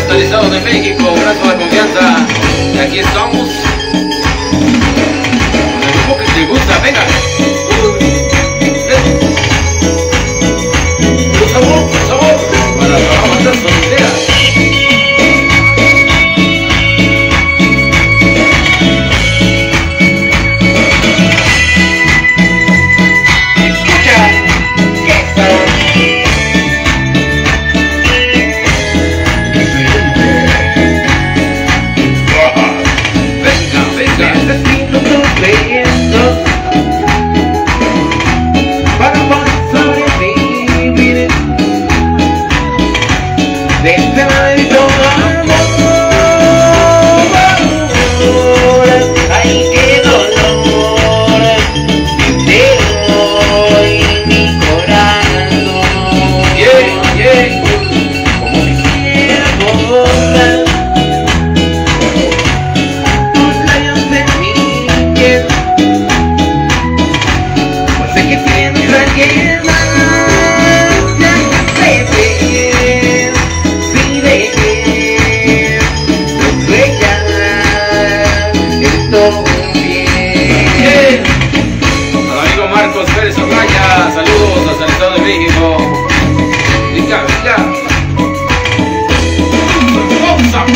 hasta el Estado de México, gracias por la confianza. Y aquí estamos. Con el grupo que te gusta, venga. Por favor, para la banda soltera. Saludos hasta el Estado de México. Venga, venga. Vamos a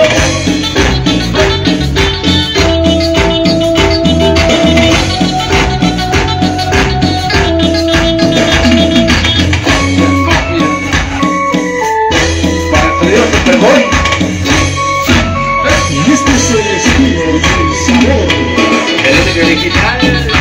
para el sonido Superboy. Y este es el estilo del sabor. El estilo original.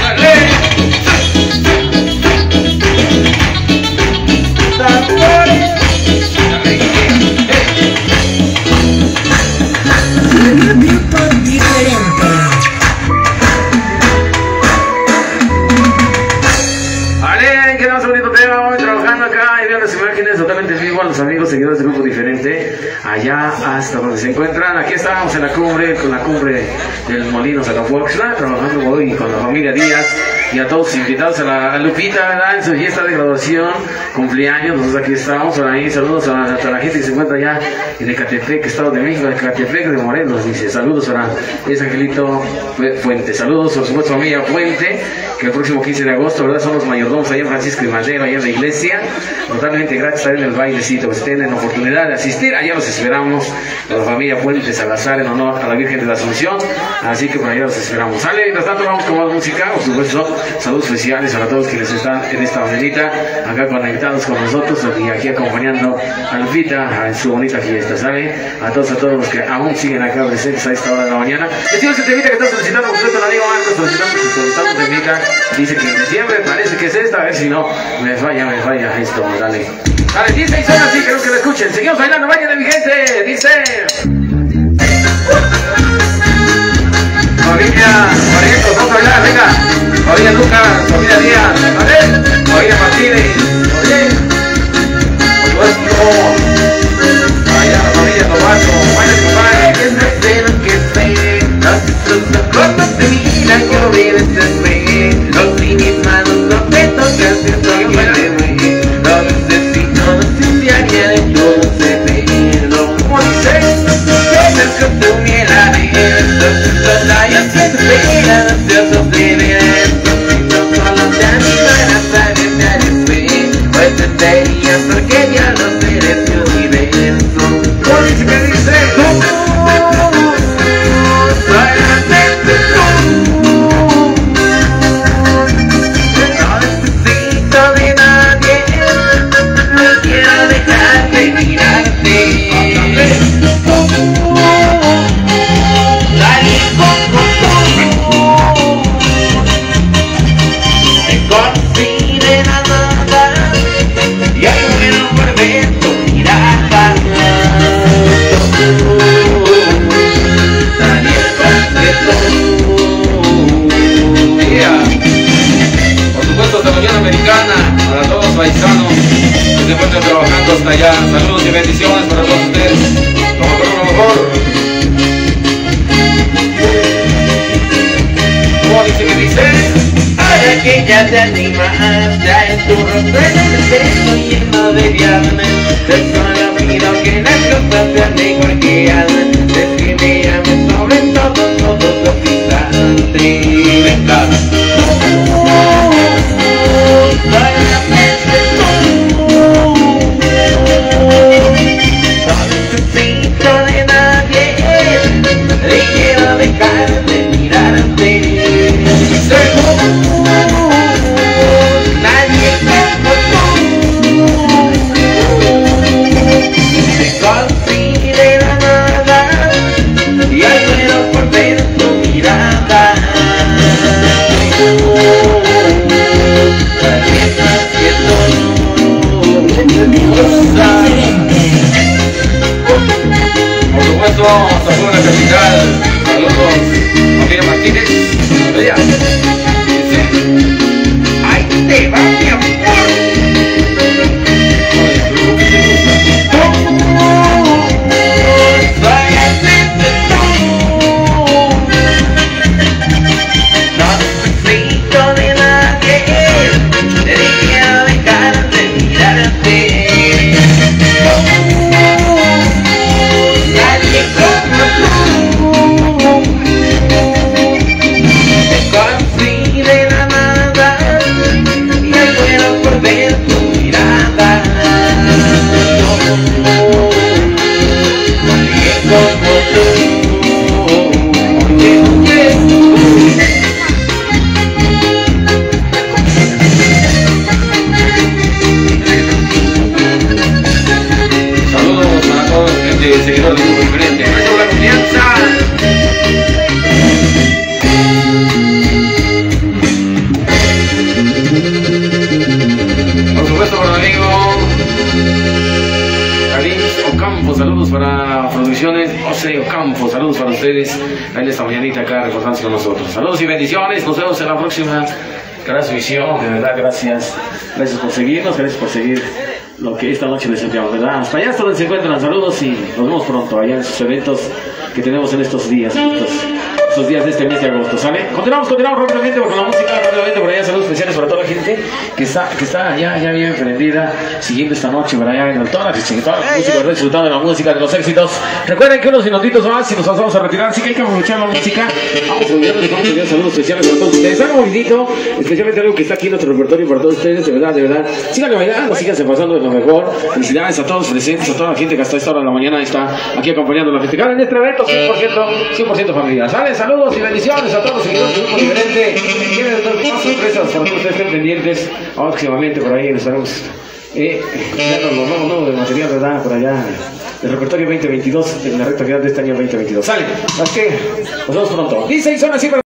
Totalmente vivo a los amigos seguidores del Grupo Diferente, allá hasta donde se encuentran. Aquí estamos en la cumbre, con la cumbre del Molino Salafoxla, trabajando hoy con la familia Díaz y a todos invitados a Lupita, ¿verdad? En su fiesta de graduación, cumpleaños. Nosotros aquí estamos, por ahí saludos a la gente que se encuentra allá en Ecatepec, Estado de México, Ecatepec de Morelos, dice saludos a es Angelito Fuente, saludos por supuesto a familia Fuente, que el próximo 15 de agosto, ¿verdad? Son los mayordomos allá en Francisco y Madero, allá en la iglesia, totalmente gratis estar en el bailecito, que si tienen oportunidad de asistir, allá los esperamos, la familia Fuente Salazar en honor a la Virgen de la Asunción, así que por allá los esperamos. Sale, mientras tanto vamos con más música, por supuesto, saludos especiales a todos quienes están en esta mañanita, acá conectados con nosotros y aquí acompañando a Lupita en su bonita fiesta, ¿sabe? A todos los que aún siguen acá presentes a esta hora de la mañana. Decimos que temita que está solicitando, por supuesto, el amigo Marcos solicitando temita, dice que en diciembre parece que es esta, a ver si no me falla esto, dale. Dale, dice y suena así, creo que lo escuchen. Seguimos bailando, vayan de mi gente, dice. Familia, Mariecos, vamos a bailar, venga. Familia Lucas, familia Díaz, ¿vale? Familia Martínez, oye. Por supuesto, vaya la familia Tobaco, vaya compadre. Es de lo que sé, los ojos te miran, que obedeces fe. Los mis manos no te tocan, siento que te ve. Los destinos sin diaria de yo sé verlo. Como dices, tienes con tu miel adentro. Los rayos que te esperan, ansiosos de ver esto. Si no solo te animan a saber de arefe, pues te serías porque ya los eres mi universo. ¿Cómo dice que dice? Para todos los paisanos que se encuentran trabajando hasta allá, saludos y bendiciones para todos ustedes. Lo mejor. ¿Cómo dice que dice? Ahora que ya te animas, ya en tu rostro el deseo lleno de viernes, te solo pido que la sea mejor que antes. Defíneme sobre todos los instantes. Venga. No necesito de nadie, y quiero dejar de mirarte. Nadie como tú me considera nada, y hoy muero por ver tu mirada. Nadie más que tú. Por supuesto, saludos a la capital. Saludos, María Martínez. Ella. Ahí te va, mi amor. Soy así de tú. No necesito de nadie, quiero dejar de mirarte. Nadie como tú me considera nada, y hoy muero por ver tu mirada. Nadie como tú. Saludos a todos los seguidores del grupo diferente. Gracias por la confianza. Por supuesto, para el amigo Karim Ocampo, saludos para Producciones José Ocampo, saludos para ustedes en esta mañanita acá reportándose con nosotros. Saludos y bendiciones, nos vemos en la próxima transmisión. De verdad, gracias por seguirnos, gracias por seguir lo que esta noche les enviamos, ¿verdad? Hasta allá hasta donde se encuentran, saludos y nos vemos pronto allá en sus eventos que tenemos en estos días, estos días de este mes de agosto, ¿sale? Continuamos rápidamente con la música, rápidamente por allá, saludos especiales para toda la gente que está ya bien prendida, siguiendo esta noche, por allá en toda la música, disfrutando de la música, de los éxitos. Recuerden que unos minutitos más y nos vamos a retirar, así que hay que aprovechar la música. Vamos a enviar saludos especiales para todos ustedes. Algo bonito, especialmente algo que está aquí en nuestro repertorio para todos ustedes, de verdad. Síganle bailando, síganse pasando de lo mejor. Felicidades a todos los presentes, a toda la gente que hasta esta hora de la mañana está aquí acompañando a festejar en este evento 100% familiar. ¿Sale? Saludos y bendiciones a todos los seguidores del grupo diferente. Tienen más sorpresas para que ustedes estén pendientes. Próximamente por ahí les estaremos dando lo nuevo de material, ¿verdad? Por allá del repertorio 2022 en la recta final de este año 2022. Sale, así que nos vemos pronto. Dice y son así.